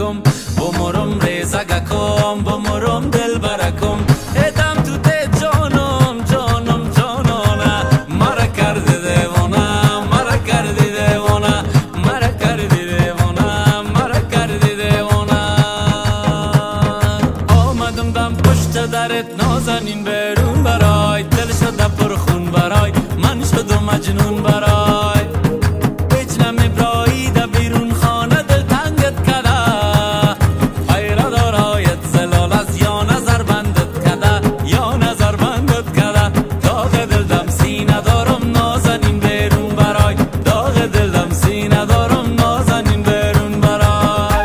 برکم بمرم ریزگکم بمرم دل برکم ادم تو ته جانم جانم جانانه مرا کردی دیوانه مرا کردی دیوانه مرا کردی دیوانه مرا کردی دیوانه آمدم دم پشت درت نازنین برون برای دل شده پرخون برای من شدم مجنون برای بجنم ابراییده بیرون خانه دل تنگت کده خیره دارایت زلال از یا نظر بندت کده یا نظر بندت کده داغ دل دم سینه دارم نازنین بیرون برای داغ دل دم سینه دارم نازنین بیرون برای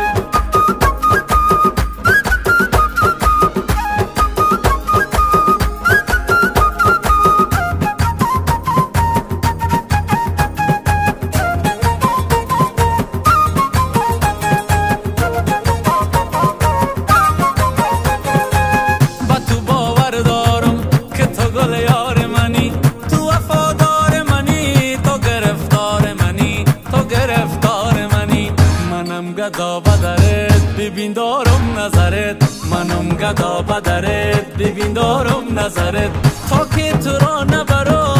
گدا بدرت ببین دارم نظرت منم گدا بدرت ببین دارم نظرت تا که تو را نبرم